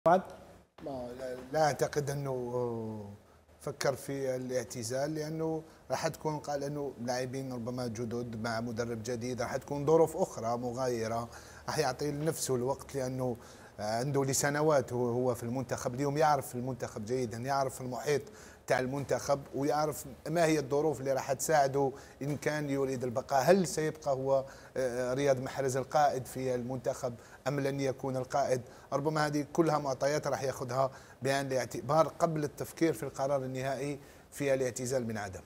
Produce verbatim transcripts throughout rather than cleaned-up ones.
بعد لا اعتقد انه فكر في الاعتزال، لانه راح تكون قال انه لاعبين ربما جدد مع مدرب جديد، راح تكون ظروف اخرى مغايره، راح يعطي لنفسه الوقت لانه عنده لسنوات هو في المنتخب. اليوم يعرف المنتخب جيدا، يعرف المحيط تاع المنتخب ويعرف ما هي الظروف اللي راح تساعده ان كان يريد البقاء. هل سيبقى هو رياض محرز القائد في المنتخب ام لن يكون القائد؟ ربما هذه كلها معطيات راح ياخذها بعين الاعتبار قبل التفكير في القرار النهائي في الاعتزال من عدم.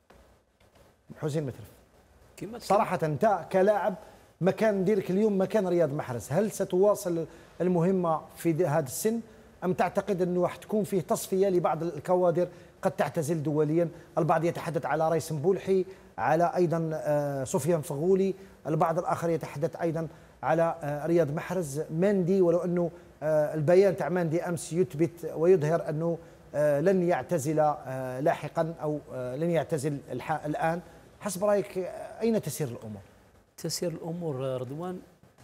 حسين مترف، صراحة أنت كلاعب مكان ديرك اليوم مكان رياض محرز، هل ستواصل المهمة في هذا السن أم تعتقد أنه راح تكون فيه تصفية لبعض الكوادر قد تعتزل دوليا؟ البعض يتحدث على ريس مبولحي، على أيضا سفيان فغولي، البعض الآخر يتحدث أيضا على رياض محرز. ماندي، ولو أنه البيان تاع ماندي أمس يثبت ويظهر أنه لن يعتزل لاحقا أو لن يعتزل الآن، حسب رأيك أين تسير الأمور؟ تسير الأمور رضوان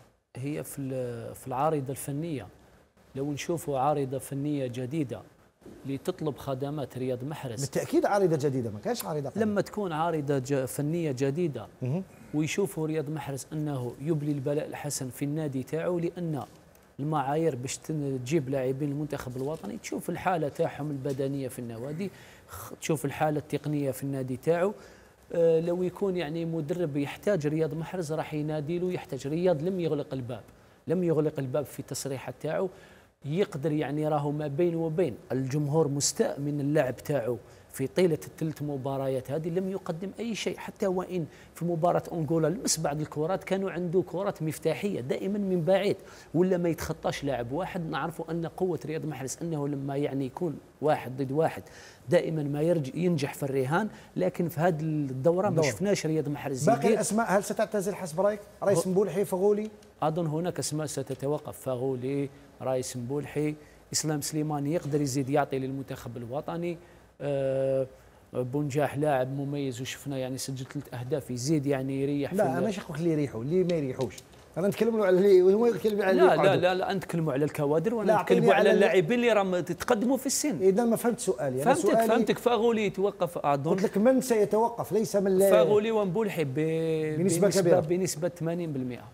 هي في في العارضة الفنية. لو نشوفوا عارضة فنية جديدة لتطلب خدمات رياض محرز، بالتأكيد عارضة جديدة، ما كانش عارضة فنية. لما تكون عارضة فنية جديدة ويشوفوا رياض محرز أنه يبلي البلاء الحسن في النادي تاعو، لأن المعايير باش تجيب لاعبين المنتخب الوطني تشوف الحالة تاعهم البدنية في النوادي، تشوف الحالة التقنية في النادي تاعو. أه لو يكون يعني مدرب يحتاج رياض محرز راح ينادي له، يحتاج رياض لم يغلق الباب، لم يغلق الباب في التصريحات تاعو، يقدر يعني راهو ما بين وبين الجمهور مستاء من اللعب تاعو في طيلة الثلاث مباريات هذه، لم يقدم أي شيء. حتى وإن في مباراة أنغولا لمس بعض الكرات كانوا عنده كرات مفتاحية دائما من بعيد، ولا ما يتخطاش لاعب واحد. نعرفوا أن قوة رياض محرز أنه لما يعني يكون واحد ضد واحد دائما ما ينجح في الرهان، لكن في هذه الدورة ما شفناش رياض محرز. باقي الأسماء هل ستعتزل حسب رأيك؟ رئيس مبولحي، فغولي؟ أظن هناك أسماء ستتوقف، فغولي، رئيس مبولحي، إسلام سليماني يقدر يزيد يعطي للمنتخب الوطني، أه بونجاح لاعب مميز وشفنا يعني سجل ثلاث اهداف، يزيد يعني يريح. لا ماشي نقول اللي يريحوا، اللي ما يريحوش، انا نتكلموا على اللي وهو يتكلم على لا لا لا لا نتكلموا على الكوادر وانا نتكلموا على اللاعبين اللي راهم تقدموا في السن. اذا ما فهمت سؤالي. فهمتك سؤالي فهمتك فاغولي يتوقف اظن. قلت لك من سيتوقف، ليس من فاغولي ومبولحي بنسبه كبيره، بنسبه ثمانين بالمئة.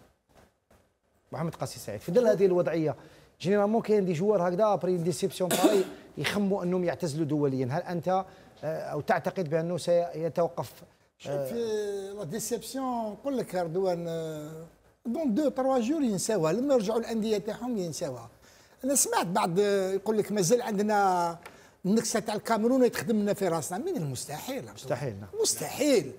محمد قاسي سعيد، في ظل هذه الوضعيه جينيرالمون كاين دي جوار هكذا ابري ديسيبسيون باري يخموا انهم يعتزلوا دوليا، هل انت او تعتقد بانه سيتوقف؟ في لا ديسيبسيون نقول لك رضوان دون دو تروا جور ينساوها، لما يرجعوا الانديه تاعهم ينساوها. انا سمعت بعض يقول لك مازال عندنا النكسه تاع الكاميرون تخدم لنا في راسنا، من المستحيل. مستحيل مستحيل.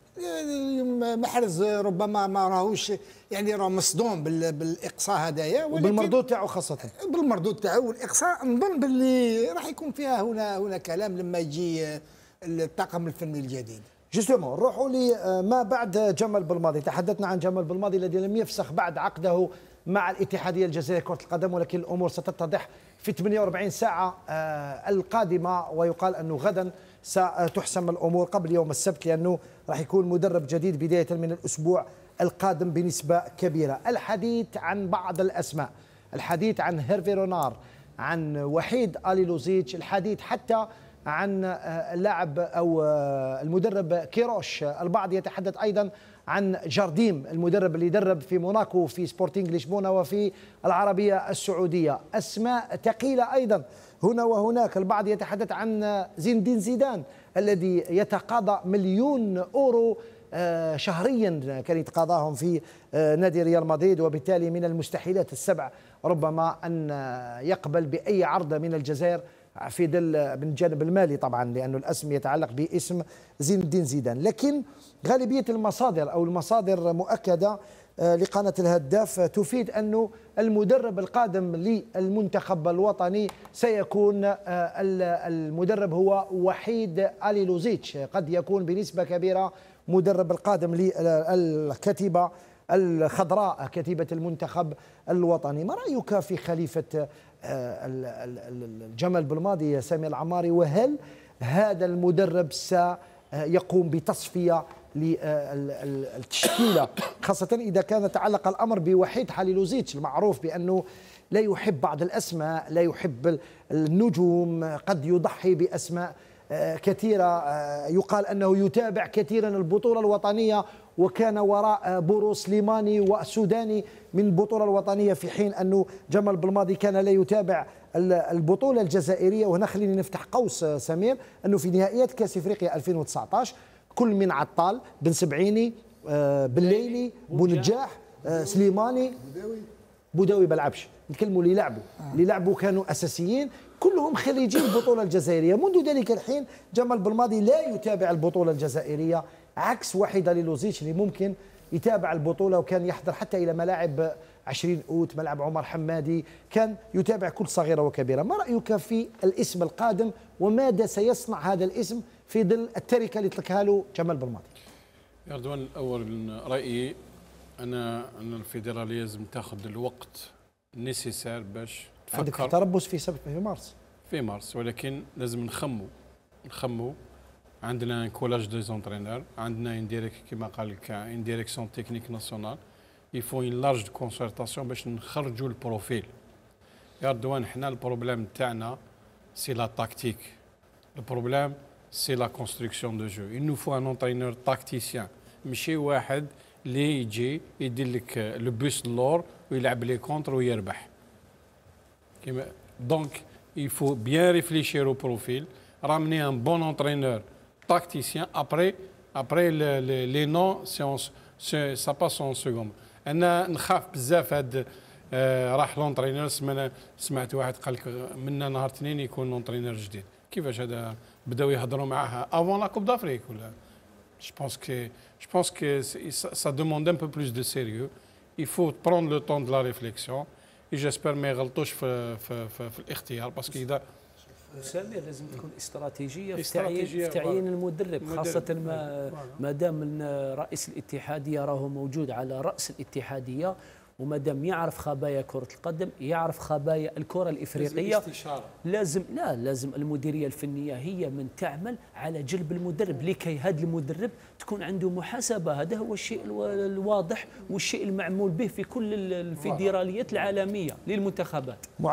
محرز ربما ما راهوش يعني راه مصدوم بالاقصاء هدايا، وبالمردود تاعو خاصه، بالمردود تاعو والاقصاء. نظن باللي راح يكون فيها هنا هنا كلام لما يجي الطاقم الفني الجديد. جوستومون نروحوا لما بعد جمال بلماضي. تحدثنا عن جمال بلماضي الذي لم يفسخ بعد عقده مع الاتحاديه الجزائريه لكره القدم، ولكن الامور ستتضح في ثمانية وأربعين ساعه القادمه، ويقال انه غدا ستحسم الامور قبل يوم السبت، لانه راح يكون مدرب جديد بدايه من الاسبوع القادم بنسبه كبيره. الحديث عن بعض الاسماء، الحديث عن هيرفي رونار، عن وحيد آلي لوزيتش، الحديث حتى عن اللاعب او المدرب كيروش. البعض يتحدث ايضا عن جارديم المدرب اللي درب في موناكو في سبورتينغ لشبونه وفي العربيه السعوديه. اسماء ثقيله ايضا هنا وهناك. البعض يتحدث عن زين الدين زيدان الذي يتقاضى مليون اورو شهريا كان يتقاضاهم في نادي ريال مدريد، وبالتالي من المستحيلات السبع ربما ان يقبل باي عرض من الجزائر في ظل من الجانب المالي طبعا، لانه الاسم يتعلق باسم زين الدين زيدان. لكن غالبيه المصادر او المصادر مؤكده لقناه الهداف تفيد انه المدرب القادم للمنتخب الوطني سيكون المدرب هو وحيد آلي لوزيتش، قد يكون بنسبه كبيره مدرب القادم للكتيبه الخضراء، كتيبه المنتخب الوطني. ما رايك في خليفه جمال بلماضي يا سامي العماري، وهل هذا المدرب سيقوم بتصفيه للتشكيله، خاصه اذا كان تعلق الامر بوحيد حليلوزيتش المعروف بانه لا يحب بعض الأسماء، لا يحب النجوم، قد يضحي بأسماء كثيرة، يقال أنه يتابع كثيرا البطولة الوطنية وكان وراء بورو سليماني وسوداني من البطولة الوطنية، في حين أنه جمال بلماضي كان لا يتابع البطولة الجزائرية. وهنا خليني نفتح قوس سمير، أنه في نهائيات كأس إفريقيا ألفين وتسعة عشر كل من عطال، بن سبعيني، بالليلي، بونجاح، سليماني، بوداوي بلعبش، نتكلموا اللي لعبوا اللي لعبوا كانوا أساسيين، كلهم خريجي البطولة الجزائرية. منذ ذلك الحين جمال بلماضي لا يتابع البطولة الجزائرية، عكس وحيدة ليلوزيتش اللي ممكن يتابع البطولة وكان يحضر حتى إلى ملاعب عشرين أوت، ملعب عمر حمادي، كان يتابع كل صغيرة وكبيرة. ما رأيك في الاسم القادم وماذا سيصنع هذا الاسم في ظل التركة اللي تركها له جمال بلماضي؟ يا رضوان، الأول رأيي أنا أن الفيدرالية لازم تاخذ الوقت نيسيسير باش تفكر. عندك تربص في سبت في مارس في مارس، ولكن لازم نخمو نخمو عندنا كولاج دو زونترينور، عندنا ان ديريك كما قال لك ان ديريكسيون تكنيك ناسيونال، يفو ان لارج كونسلتاسيون باش نخرجوا البروفيل. يا رضوان، حنا البروبليم تاعنا سي لا تاكتيك، البروبليم سي لا كونستركسيون دو جو. il nous faut un entraîneur tacticien، ماشي واحد اللي يجي يدير لك لو بوس لور ويلعب لي كونتر ويربح. كيما دونك il faut bien réfléchir au profil, ramener un bon entraîneur tacticien. Après, après le, le, les noms, ça passe en second. أنا نخاف بزاف هاد آه راح لونترينور. سمعنا سمعت واحد قال لك منا نهار اثنين يكون لونترينور جديد. كيفاش هذا؟ بداو يهضروا معاه افون لا كوب دافريك ولا؟ Je pense que je pense que ça demande un peu plus de sérieux. Il faut prendre le temps de la réflexion. جيسبر ما يغلطوش في في في, في الاختيار، باسكو اذا سامير لازم تكون استراتيجيه في تعيين في تعيين المدرب، خاصه ما ما دام رئيس الاتحاديه راهو موجود على راس الاتحاديه، وما دام يعرف خبايا كره القدم، يعرف خبايا الكره الافريقيه، لازم لا لازم المديريه الفنيه هي من تعمل على جلب المدرب لكي هذا المدرب تكون عنده محاسبه. هذا هو الشيء الواضح والشيء المعمول به في كل الفيدراليات العالميه للمنتخبات.